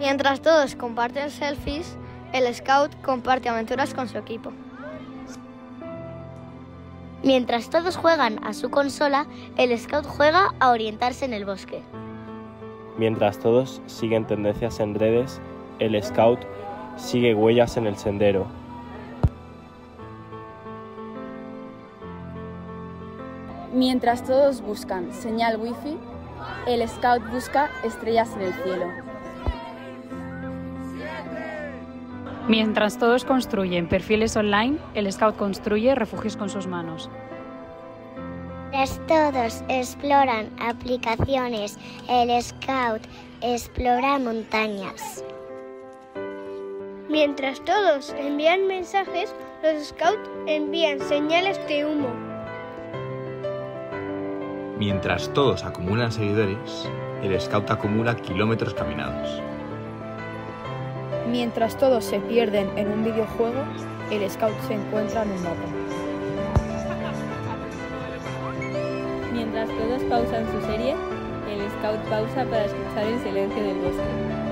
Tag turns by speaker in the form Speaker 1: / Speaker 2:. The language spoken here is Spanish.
Speaker 1: Mientras todos comparten selfies, el Scout comparte aventuras con su equipo.
Speaker 2: Mientras todos juegan a su consola, el Scout juega a orientarse en el bosque.
Speaker 3: Mientras todos siguen tendencias en redes, el Scout sigue huellas en el sendero.
Speaker 4: Mientras todos buscan señal wifi, el Scout busca estrellas en el cielo.
Speaker 5: Mientras todos construyen perfiles online, el Scout construye refugios con sus manos.
Speaker 2: Mientras todos exploran aplicaciones, el Scout explora montañas.
Speaker 1: Mientras todos envían mensajes, los Scouts envían señales de humo.
Speaker 6: Mientras todos acumulan seguidores, el Scout acumula kilómetros caminados.
Speaker 4: Mientras todos se pierden en un videojuego, el Scout se encuentra en un mapa.
Speaker 7: Mientras todos pausan su serie, el Scout pausa para escuchar el silencio del bosque.